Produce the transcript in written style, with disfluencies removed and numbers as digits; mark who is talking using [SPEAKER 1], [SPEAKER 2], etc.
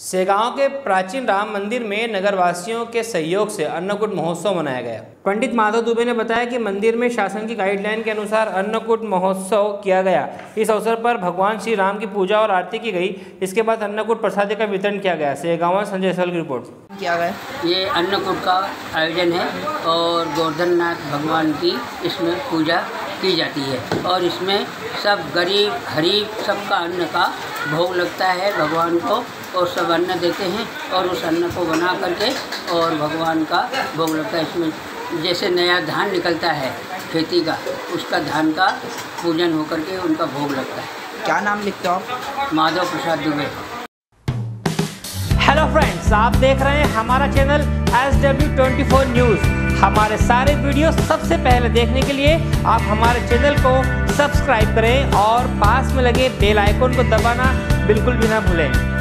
[SPEAKER 1] सेगांव के प्राचीन राम मंदिर में नगरवासियों के सहयोग से अन्नकूट महोत्सव मनाया गया। पंडित माधव दुबे ने बताया कि मंदिर में शासन की गाइडलाइन के अनुसार अन्नकूट महोत्सव किया गया। इस अवसर पर भगवान श्री राम की पूजा और आरती की गई। इसके बाद अन्नकूट प्रसाद का वितरण किया गया। सेगांव संजय सल की रिपोर्ट।
[SPEAKER 2] किया गया
[SPEAKER 3] ये अन्नकूट का आयोजन है और गोवर्धननाथ भगवान की इसमें पूजा की जाती है और इसमें सब गरीब गरीब सबका अन्न का भोग लगता है भगवान को और सब अन्न देते हैं और उस अन्न को बना करके और भगवान का भोग लगता है। इसमें जैसे नया धान निकलता है खेती का, उसका धान का पूजन होकर के उनका भोग लगता है।
[SPEAKER 2] क्या नाम लिखते हो आप?
[SPEAKER 3] माधव प्रसाद दुबे।
[SPEAKER 1] हेलो फ्रेंड्स, आप देख रहे हैं हमारा चैनल SW24 न्यूज़। हमारे सारे वीडियो सबसे पहले देखने के लिए आप हमारे चैनल को सब्सक्राइब करें और पास में लगे बेल आइकन को दबाना बिल्कुल भी ना भूलें।